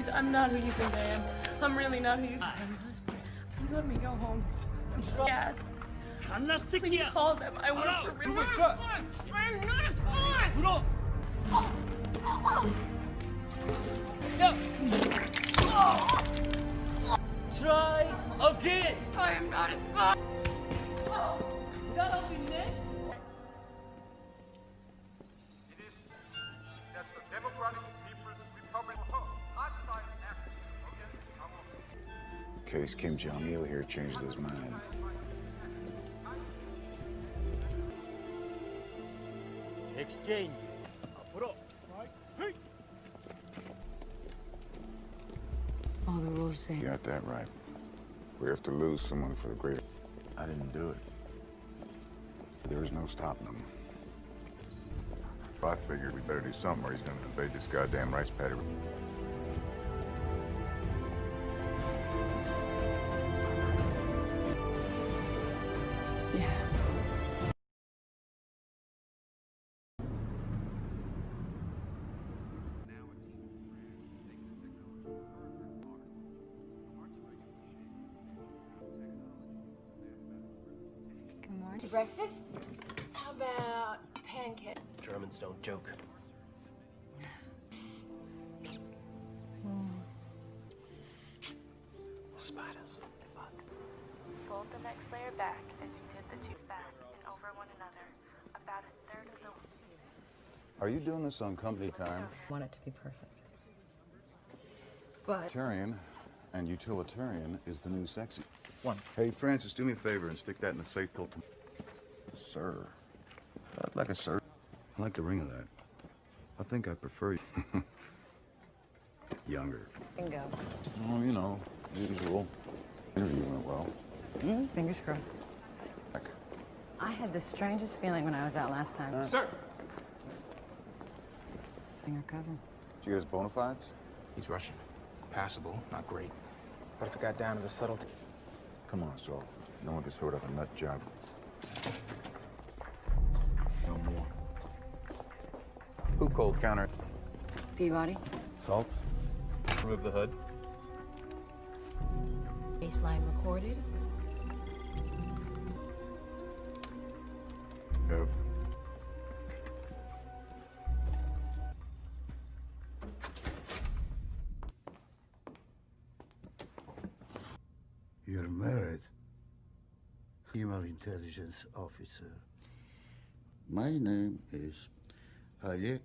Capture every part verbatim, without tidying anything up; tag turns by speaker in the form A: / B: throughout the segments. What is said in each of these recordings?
A: Please, I'm not who you think I am. I'm really not who you think I am. Please let me go home. I'm gas. Please call them. I work for real. I'm not a spy!
B: Try again!
A: I am not a spy!
C: In case Kim Jong-il here changed his mind.
B: Exchange.
D: All the rules say.
C: You got that right. We have to lose someone for the greater. I didn't do it. There was no stopping him. I figured we better do something or he's gonna invade this goddamn rice paddy.
D: Yeah. Good morning.
E: Breakfast? How about pancake?
B: Germans don't joke. Spiders and bugs.
F: Fold the next layer back as you did the two back and over one another, about a third of the...
C: Are you doing this on company time?
D: I want it to be perfect. But
C: Utilitarian and utilitarian is the new sexy.
B: One.
C: Hey, Francis, do me a favor and stick that in the safe till tomorrow. Sir. I'd like a sir. I like the ring of that. I think I prefer you. Younger.
D: bingo.
C: Well, you know, usual. Interview went well.
D: Mm, fingers crossed.
C: Heck.
D: I had the strangest feeling when I was out last time.
C: Uh,
B: Sir!
D: Finger cover.
C: Did you get his bona fides?
G: He's Russian. Passable, not great. But if it got down to the subtlety...
C: Come on, Saul. No one can sort up a nut job. No more. Who cold counter?
D: Peabody.
G: Salt?
B: Remove the hood.
F: Baseline recorded.
C: Ev.
H: You're married. Female intelligence officer. My name is Alek.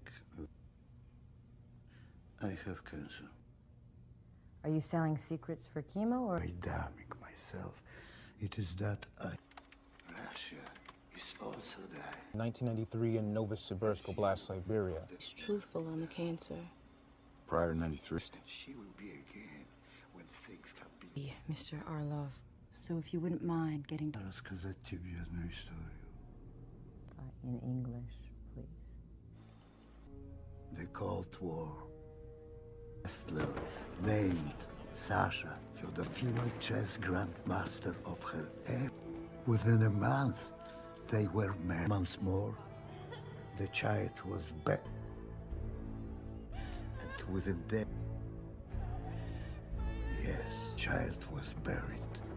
H: I have cancer.
D: Are you selling secrets for chemo or?
H: By damning myself, it is that I... Russia is also dying.
G: nineteen ninety-three in Novosibirsk Oblast, Siberia.
F: Truthful on the cancer.
C: Prior to ninety-three.
H: She will be again when things can be...
D: Yeah, Mister Orlov. So if you wouldn't mind getting to
H: Рассказать тебе одну историю.
D: in English, please.
H: The Cold War. Wrestler named Sasha, the female chess grandmaster of her era. Within a month, they were married. Months more, the child was back. And within that, yes, child was buried.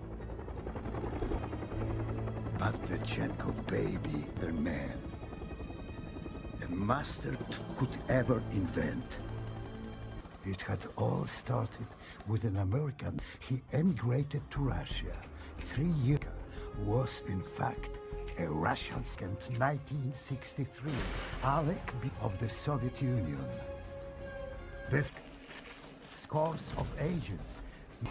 H: But the Chenkov baby, the man, a master could ever invent. It had all started with an American. He emigrated to Russia. Three years ago was, in fact, a Russian scam. nineteen sixty-three, Alec of the Soviet Union. This scores of agents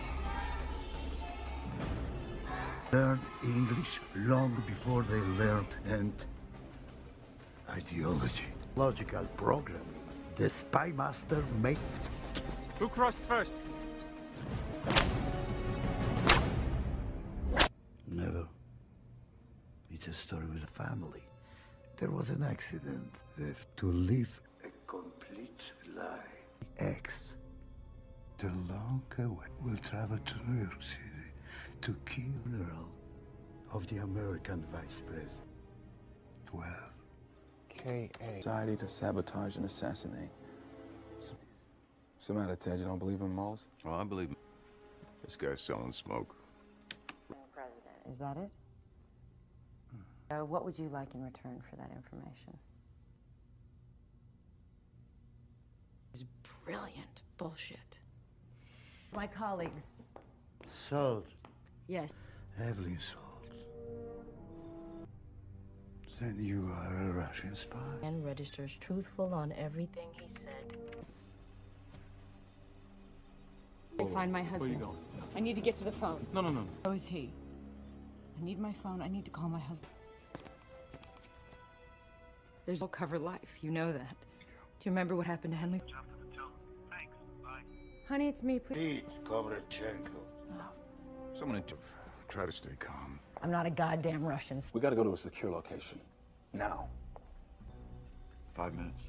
H: learned English long before they learned and ideology. Logical programming. The spy master made...
B: Who crossed first?
H: Never. It's a story with a family. There was an accident. If to live a complete lie. X, the long way, will travel to New York City to kill the general of the American vice president. Twelve.
G: K A. Society to sabotage and assassinate. What's the matter, Ted? You don't believe in moles?
C: Well, I believe this guy's selling smoke.
D: President. Is that it? Uh, what would you like in return for that information?
I: It's brilliant bullshit.
D: My colleagues.
H: Sold.
I: Yes.
H: Heavily sold. Then you are a Russian spy?
I: And registers truthful on everything he said.
D: Find my husband.
B: Where you going?
D: I need to get to the phone.
B: No, no, no.
D: How is he? I need my phone. I need to call my husband.
I: There's no cover life, you know that. Do you remember what happened to Henley?
B: Thanks. Bye.
D: Honey, it's me, please.
H: Pete Kovrachenko.
C: Someone need to try to stay calm.
D: I'm not a goddamn Russian.
G: We gotta go to a secure location. Now.
C: Five minutes.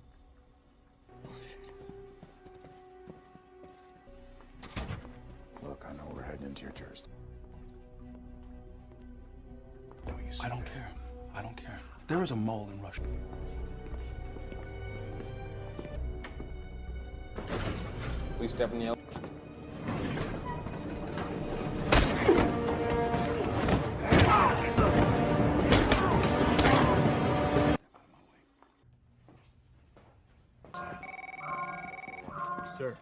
C: Look, I know we're heading into your jurisdiction. Don't you see
G: I don't
C: that?
G: care. I don't care. There is a mole in Russia.
B: Please step in the elevator. Sir.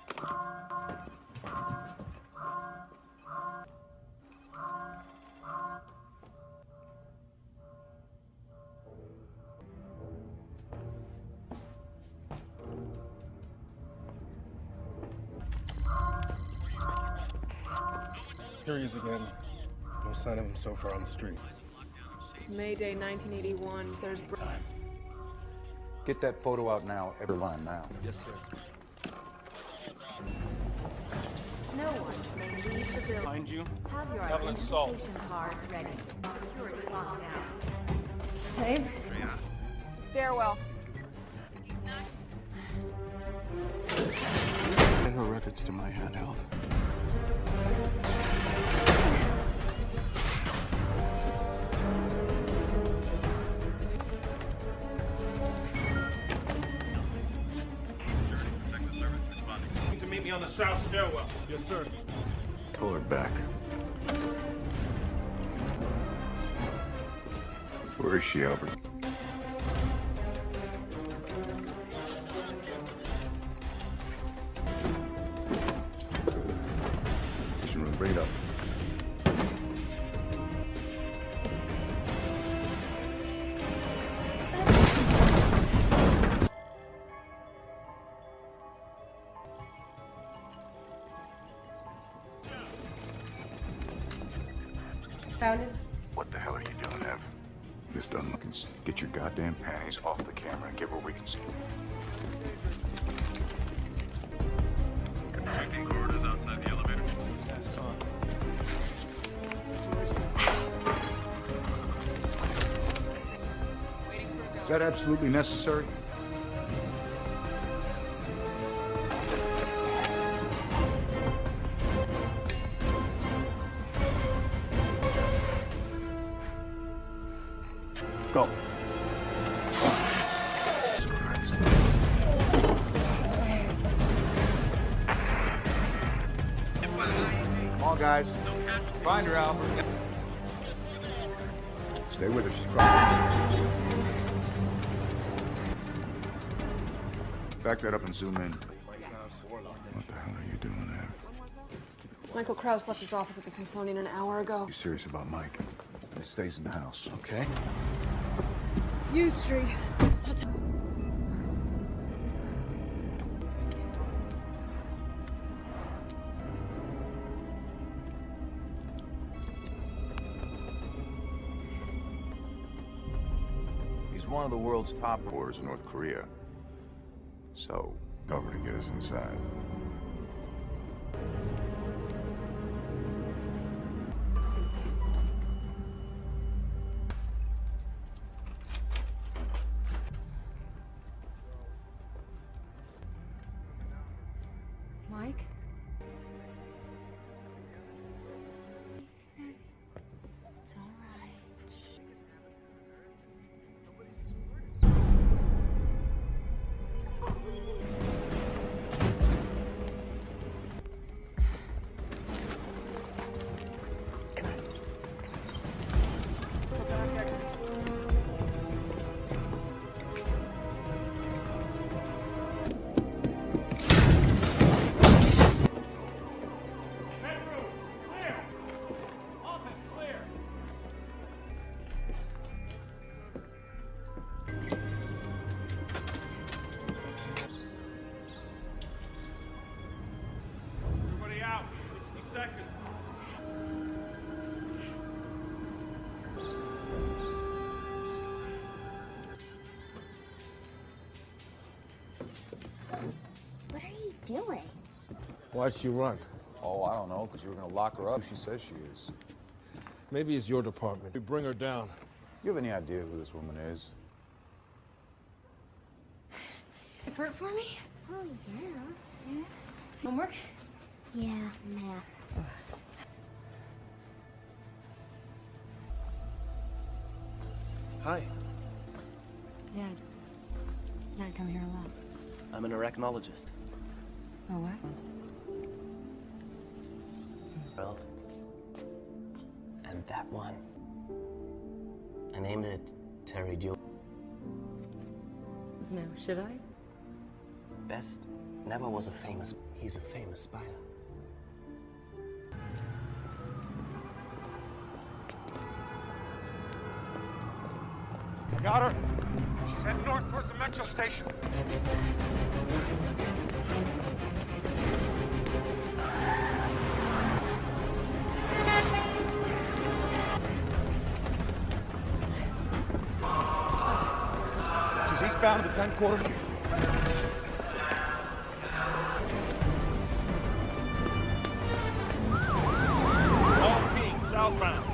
J: Here he is again. No sign of him so far on the street.
E: May Day nineteen eighty-one. There's
C: Time. Get that photo out now. Every line now.
B: Yes, sir.
F: No one may leave the building.
B: Behind you.
F: Have your
B: Evelyn Salt.
F: identification card ready. Security lockdown.
D: Babe?
E: stairwell.
J: And her records to my handheld.
B: To meet me on the south stairwell.
J: Yes, sir.
C: Pull her back. Where is she, Albert? Kitchen room, bring it up.
D: Found it?
C: What the hell are you doing, Ev? This done looking. Get your goddamn panties off the camera and get where we can see.
B: Checking corridors outside the elevator. Masks on.
C: Is that absolutely necessary? Go. Come on, guys. Find her, Albert. Stay with her. She's crying. Back that up and zoom in. What the hell are you doing there?
E: Michael Kraus left his office at the Smithsonian an hour ago.
C: You serious about Mike? He stays in the house.
B: Okay.
D: U Street.
C: He's one of the world's top wars in North Korea. So, cover to get us inside.
D: Mike?
F: It's all right.
K: doing?
J: Why'd she run?
C: Oh, I don't know, because you were going to lock her up. She says she is.
J: Maybe it's your department. You bring her down.
C: You have any idea who this woman is?
K: Report for me? Oh, yeah. Yeah.
A: Homework?
K: Yeah, math.
L: Hi,
D: Yeah. Yeah, I come here a lot.
L: I'm an arachnologist.
D: Oh, what?
L: Well, and that one, I named it Terry Dew.
D: No, should I?
L: Best never was a famous. He's a famous spider.
J: Got her. She's heading north towards the metro station. She's eastbound to the ten quarter.
B: All teams southbound.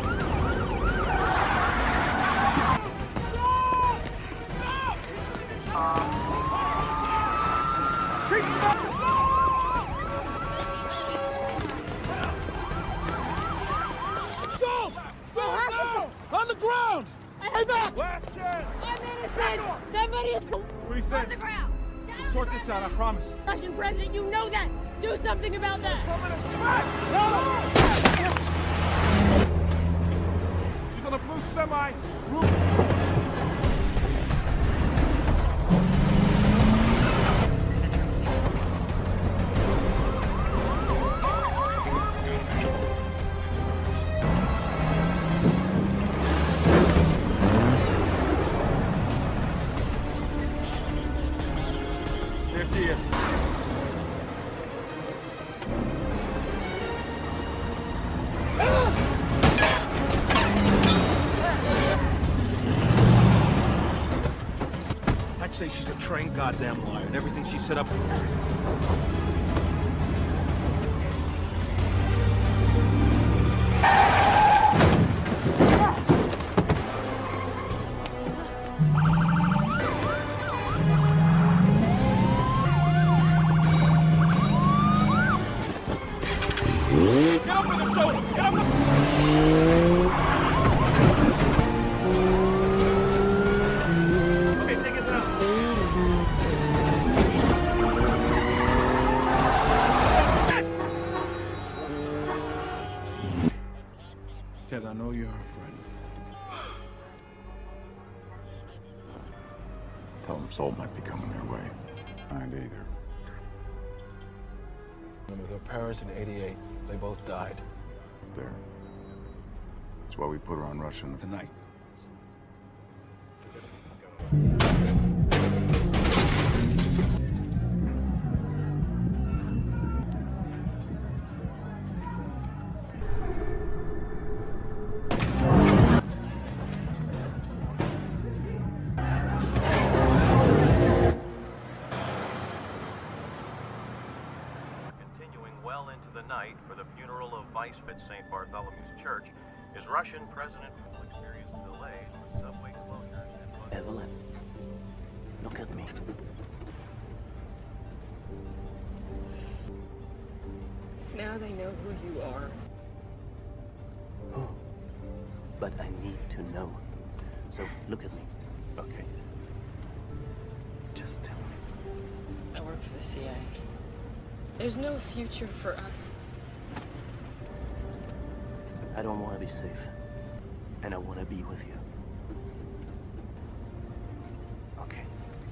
J: On the ground! Hey, back!
B: Last chance!
A: I'm innocent! Somebody is
J: What he says?
A: on the ground!
J: We'll sort this out, I promise.
A: Russian president, you know that! Do something about that!
J: She's on a blue semi.
B: There she is.
J: I'd say she's a trained goddamn liar, and everything she set up.
B: Get up with the shoulder! Get up with Okay, take it down.
J: Ted, I know you're a friend.
C: Tell them Soul might be coming their way. I ain't either.
J: And with her parents in eighty-eight, they both died.
C: There. That's why we put her on Russia in the
J: Tonight.
M: Continuing well into the night for the funeral of Vice at Saint Bartholomew's Church is Russian President will experience delays with subway closures and...
L: Evelyn, look at me.
A: Now they know who you are.
L: Who? But I need to know. So look at me, okay? Just tell me.
A: I work for the C I A. There's no future for us.
L: I don't want to be safe. And I want to be with you. Okay.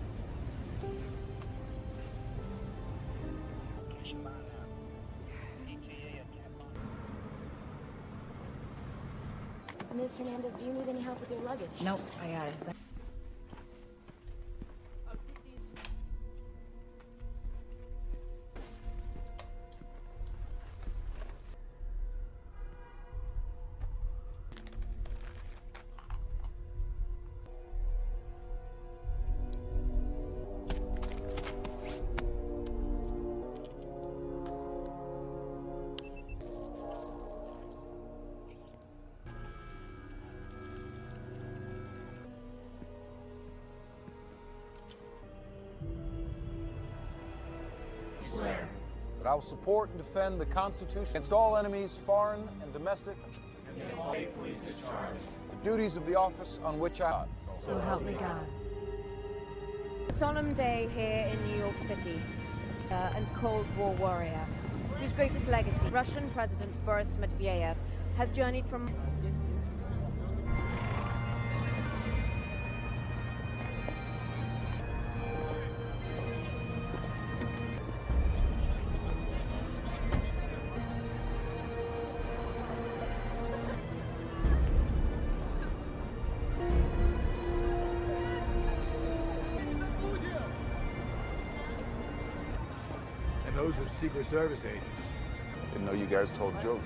K: Miz Hernandez, do you need any help with your luggage?
D: Nope, I got it.
N: swear that I will support and defend the Constitution against all enemies, foreign and domestic, and faithfully discharge the duties of the office on which I...
D: So help me God.
O: Solemn day here in New York City, uh, and Cold War warrior, whose greatest legacy, Russian President Boris Medvedev, has journeyed from...
P: Those are Secret Service agents.
C: Didn't know you guys told jokes.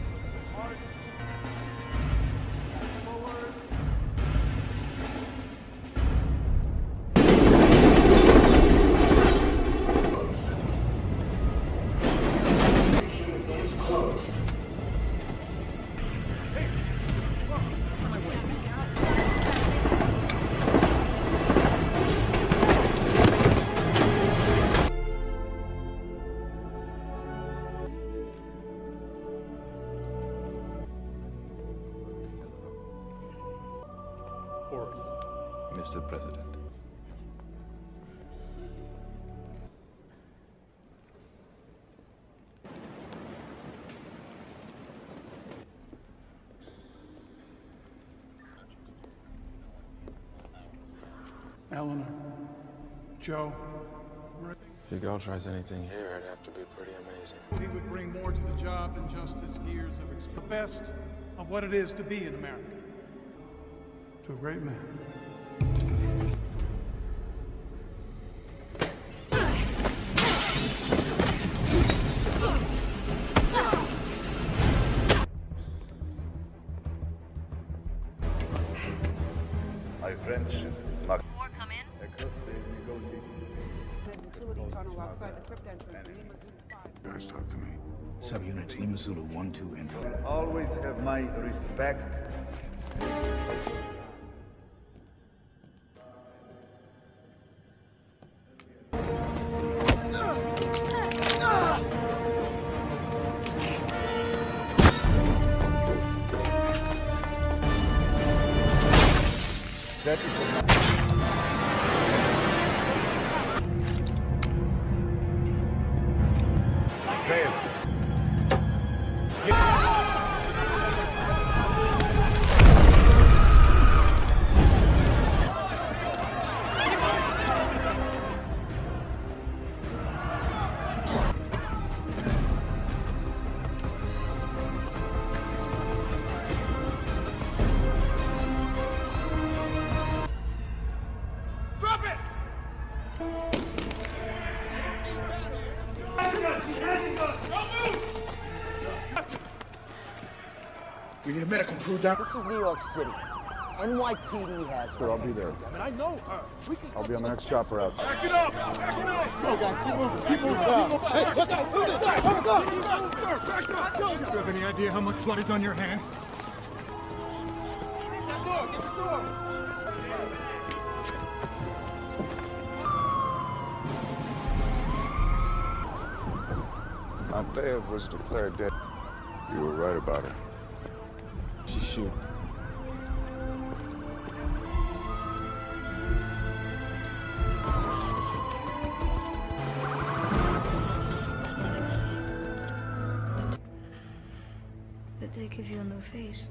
Q: Mister President.
R: Eleanor, Joe.
J: If your girl tries anything here, it'd have to be pretty amazing.
R: He would bring more to the job than just his years of experience. The best of what it is to be an American. To a great man.
C: My friends, not...
S: More come in.
T: Utility tunnel outside the crypt entrance in Lima five.
C: Guys, talk to me.
H: Subunits Lima Zulu one, two, and three.
C: Always have my respect. That is enough. Fails.
B: Drop it!
H: We need a medical crew down.
U: This is New York City. N Y P D has it.
C: I'll be there.
R: I mean, I know her. We can
C: I'll be on the next chopper out.
B: Back it up! Back it up!
R: Go, guys. Keep moving. Keep moving down. Hey, look out. Do this. Back up. Back up. Do you have any idea how much blood is on your hands?
B: Get the door! Get the door!
C: Antiev was declared dead. You were right about her.
J: She's shooting.
K: But they give you a new face.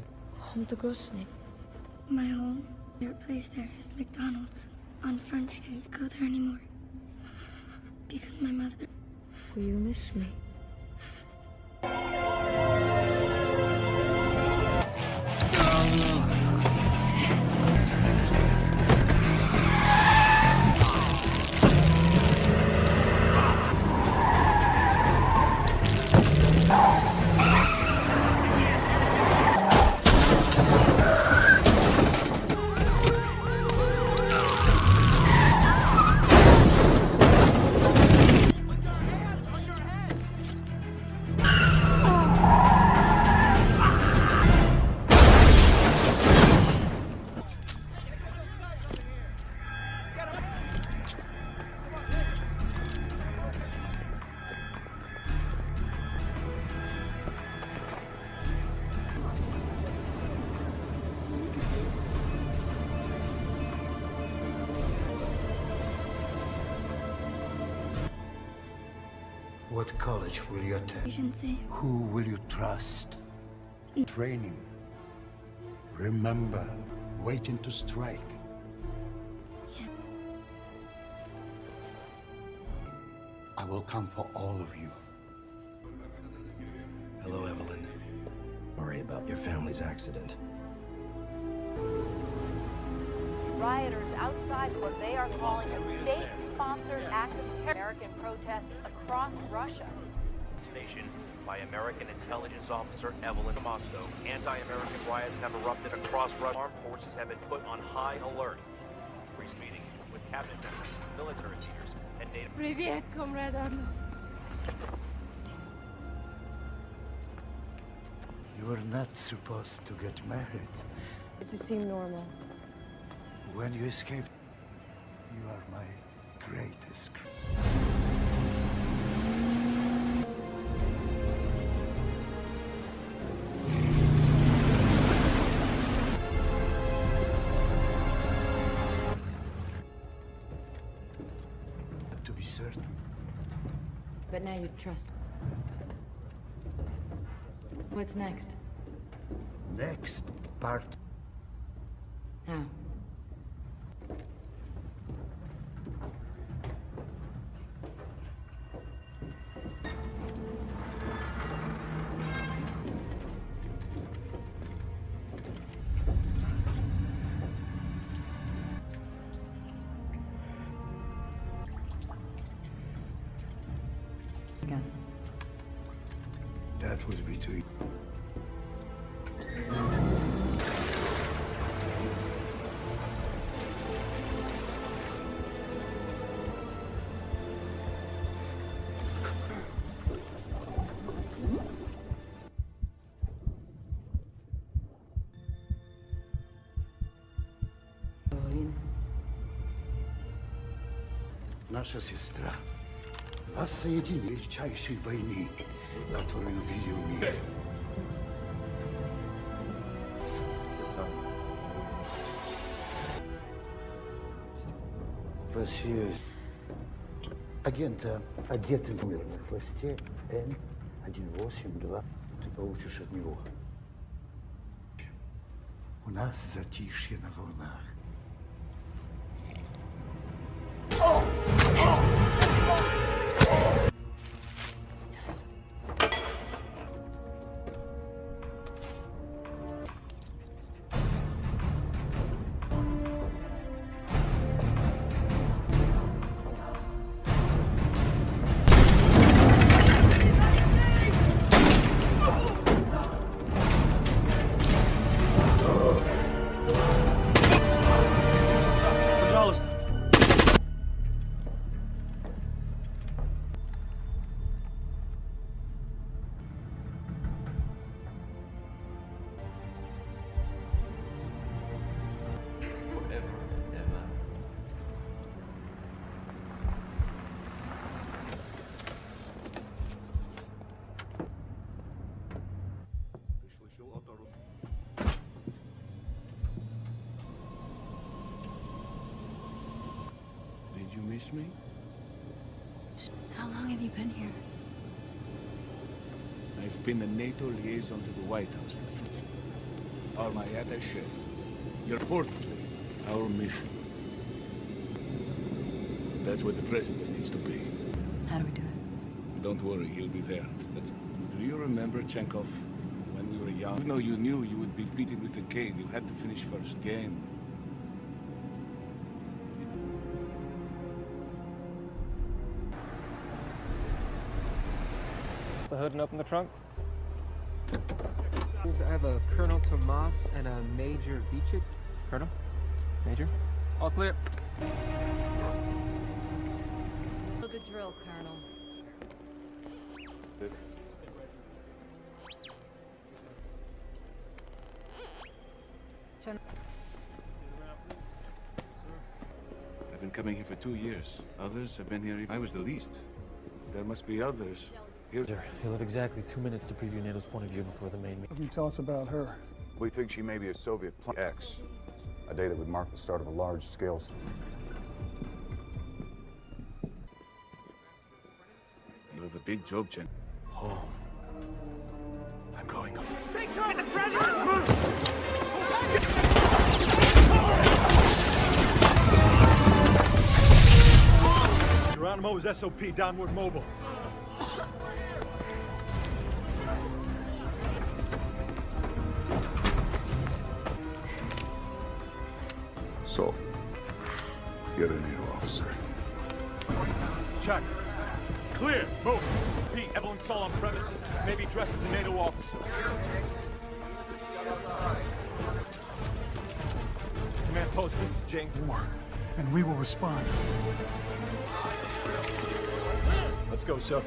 K: My home, your place there is McDonald's on Front Street. Go there anymore. Because my mother. Will you miss me?
H: What college will you attend?
K: Agency.
H: Who will you trust? Training. Remember, waiting to strike.
K: Yeah.
H: I will come for all of you.
J: Hello, Evelyn. Sorry about your family's accident.
O: Rioters outside what they are calling a state-sponsored act of terror. American protests across Russia.
M: Nation by American intelligence officer Evelyn Moscow. Anti-American riots have erupted across Russia. Armed forces have been put on high alert. Brief meeting with cabinet members, military leaders, and native.
A: Привет, comrade Adlov.
H: You were not supposed to get married.
D: It just seemed normal.
H: When you escaped, you are my greatest. To be certain.
I: But now you trust. What's next?
H: Next part.
I: How? Gun.
H: That would be too. Наша сестра. Вас соединили в величайшей войне, которую видел мир.
L: Сестра.
H: Россия. Агента, одетым в мир на хвосте Н один восемь два. Ты получишь от него. У нас затишье на волнах.
J: Did you miss me?
A: How long have you been here?
J: I've been the NATO liaison to the White House for three. Are my attaché. You're importantly our mission. That's where the president needs to be.
I: How do we do it?
J: Don't worry, he'll be there. Let's... Do you remember, Chenkov, when we were young? Even though you knew you would be beaten with a cane, you had to finish first. Game.
Q: The hood and open the trunk. I have a Colonel Tomas and a Major Vichik. Colonel? Major? All clear.
I: Know the drill, Colonel.
J: Good.
I: Turn.
J: I've been coming here for two years. Others have been here. I was the least. There must be others. Here.
Q: You'll have exactly two minutes to preview NATO's point of view before the main meeting.
R: What can you tell us about her?
C: We think she may be a Soviet pl- X, a day that would mark the start of a large-scale.
J: You're of a big job, Chen.
P: Home. I'm going.
B: Take cover! The president! Geronimo is S O P, downward mobile.
C: So, the other NATO officer.
B: Check. Clear. Move. Pete, Evelyn Saul on premises. Maybe dressed as a NATO officer. Command post, this is James War, and we will respond. Let's go, sir.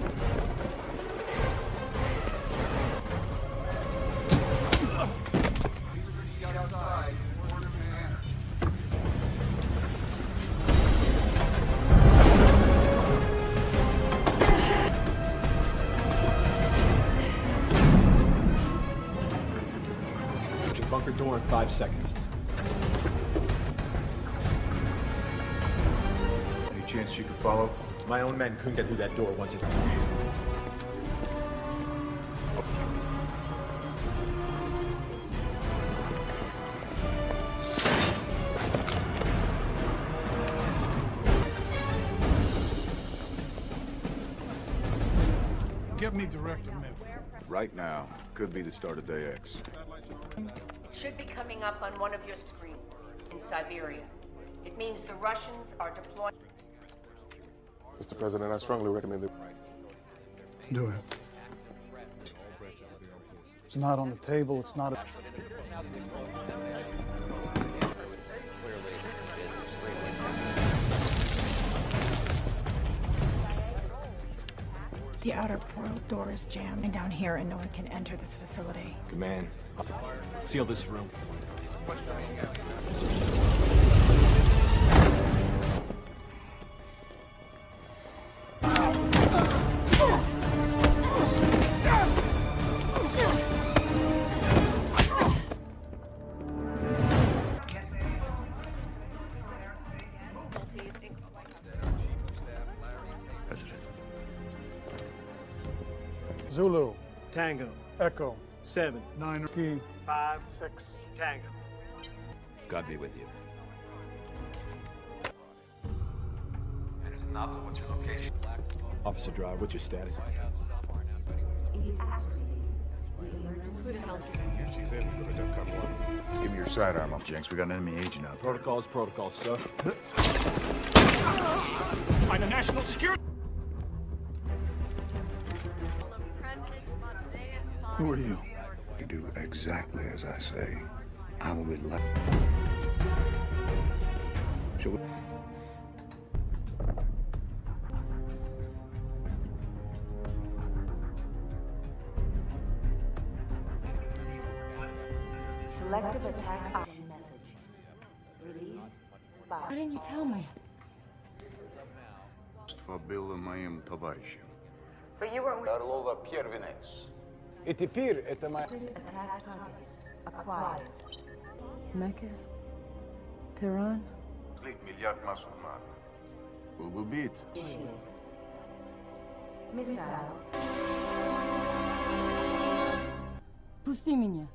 P: Bunker door in five seconds.
C: Any chance she could follow?
P: My own men couldn't get through that door once it's...
R: Give me Director Miff.
C: Right now, could be the start of Day X.
S: Should be coming up on one of your screens in Siberia. It means the Russians are deploying.
V: Mister President, I strongly recommend that.
R: Do it. It's not on the table, it's not a...
W: The outer portal door is jammed and down here, and no one can enter this facility.
P: Command, seal this room.
C: President.
R: Zulu.
X: Tango.
R: Echo.
X: Seven.
R: Nine. Ski.
X: Five. Six. Tango.
P: God be with you.
V: What's your location?
P: Officer Drive, what's your status?
V: She's in. Go to DEFCON one.
C: Give me your sidearm up, Jenks. We got an enemy agent out there.
P: Protocols, protocols, sir.
B: I'm a national security.
R: Who are you?
C: You do exactly as I say. I will be left. Shall we?
Y: Selective attack option message. Released by...
D: Why didn't you tell me?
C: Фабила моим товарищам.
S: But you were...
N: Орлова первенец. И теперь это моя...
Y: Attack targets acquired.
D: Mecca? Tehran?
C: Слить миллиард мусульман. Убийц.
Y: Missiles.
D: Пусти меня.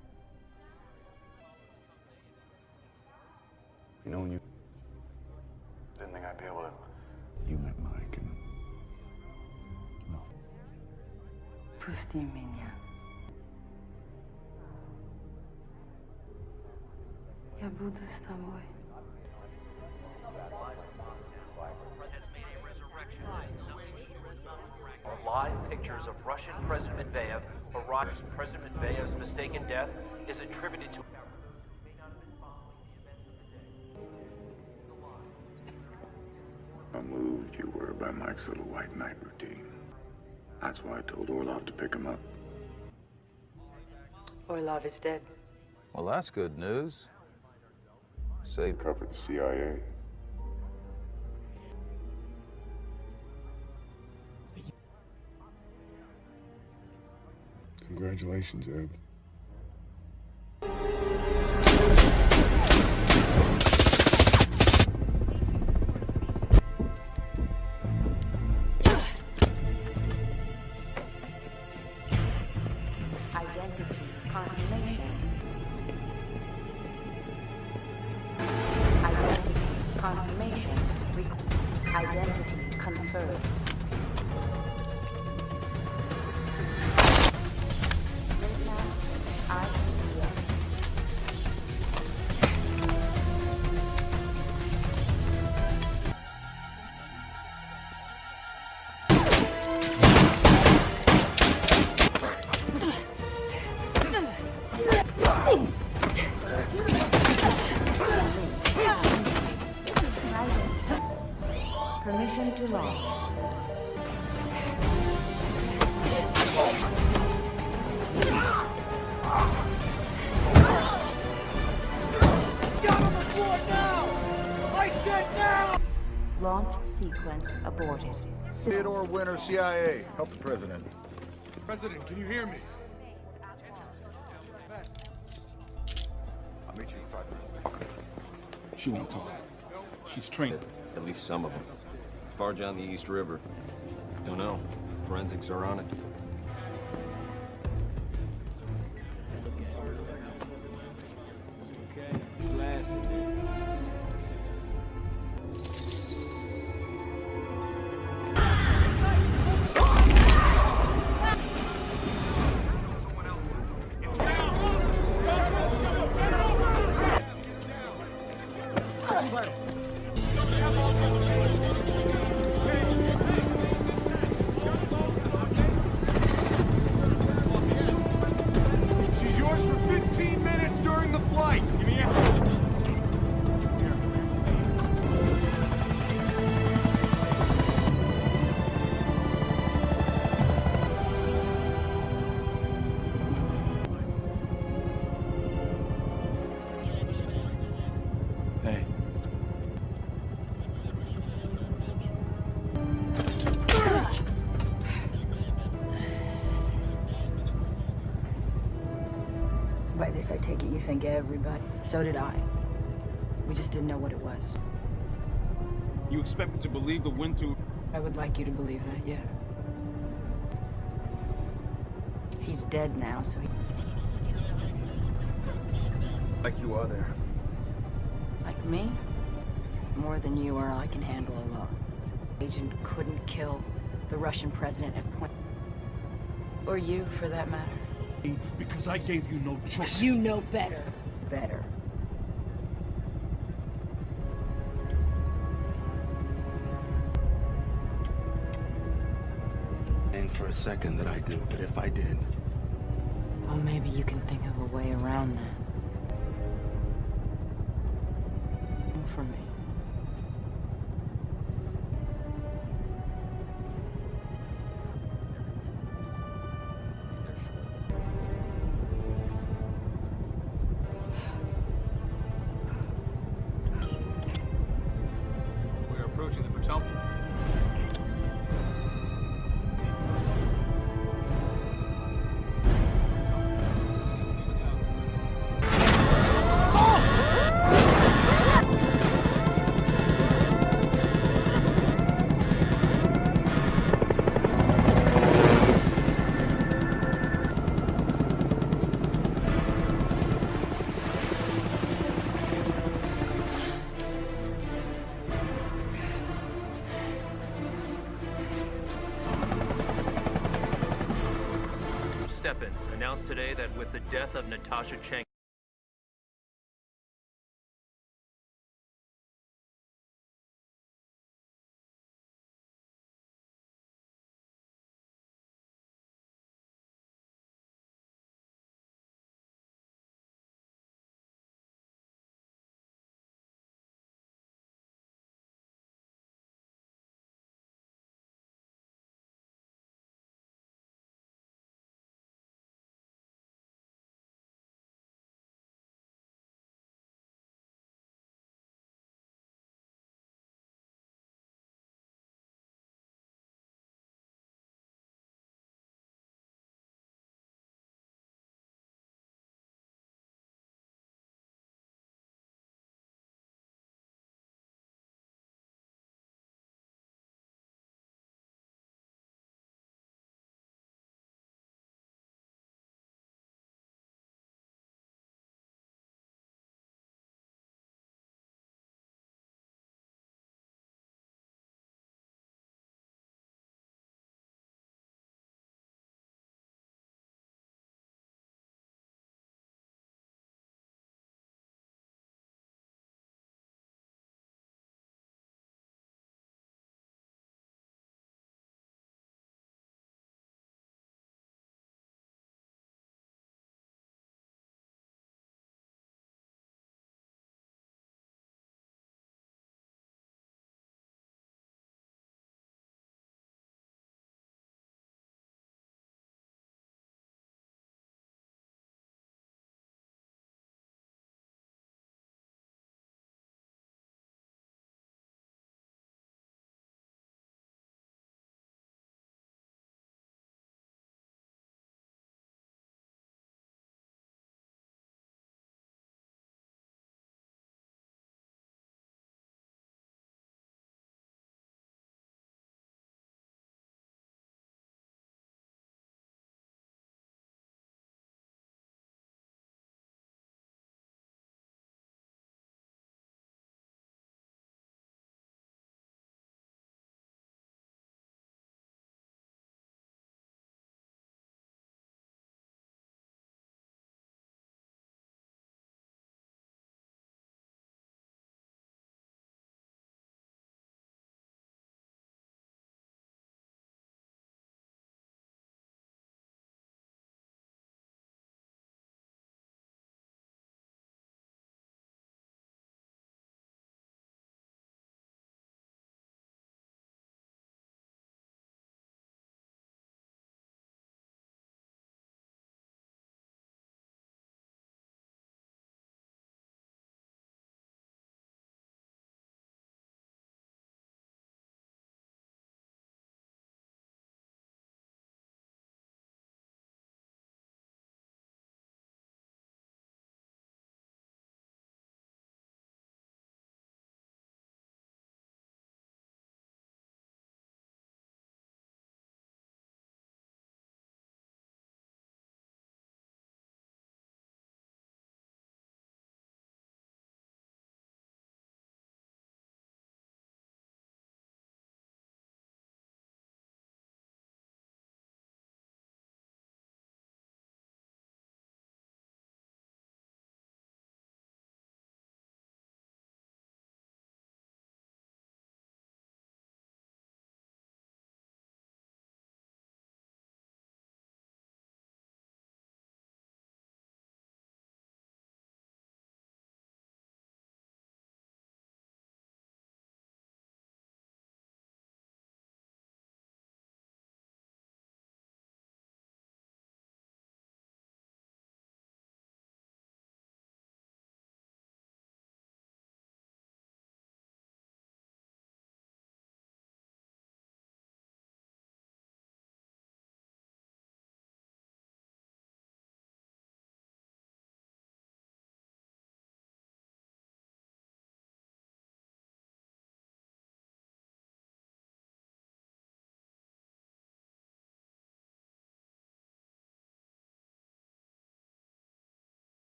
C: You know when you didn't think I'd be able to. You met Mike and no.
D: Пусти меня. Я буду с тобой.
M: Live pictures of Russian President Medvedev arrives. President Medvedev's mistaken death is attributed to.
C: How moved you were by Mike's little white knight routine. That's why I told Orlov to pick him up.
D: Orlov is dead.
N: Well, that's good news.
C: Say covered the C I A. Congratulations, Eb.
Y: confirmed. Midnight, I C S. Permission to launch.
E: Down on the floor now! I said now!
Y: Launch sequence aborted.
N: Theodore Winter, C I A. Help the president.
B: President, can you hear me?
N: I'll meet you in five minutes.
J: She won't talk. She's trained.
P: At least some of them. Barge on the East River. Don't know. Forensics are on it.
J: Okay, glass in there.
B: She's yours for fifteen minutes during the flight. Give me a...
J: Hey.
I: By this, I take it you think everybody. So did I. We just didn't know what it was.
J: You expect me to believe the Winter...
I: I would like you to believe that, yeah. He's dead now, so he...
N: Like you are there.
I: Like me? More than you or I can handle alone. Agent couldn't kill the Russian president at point. Or you, for that matter.
B: Because I gave you no choice.
I: You know better. Better.
L: And for a second that I do, but if I did...
I: Well, maybe you can think of a way around that. For me.
J: We're approaching the Potomac.
M: Steppins announced today that with the death of Natasha Cheng,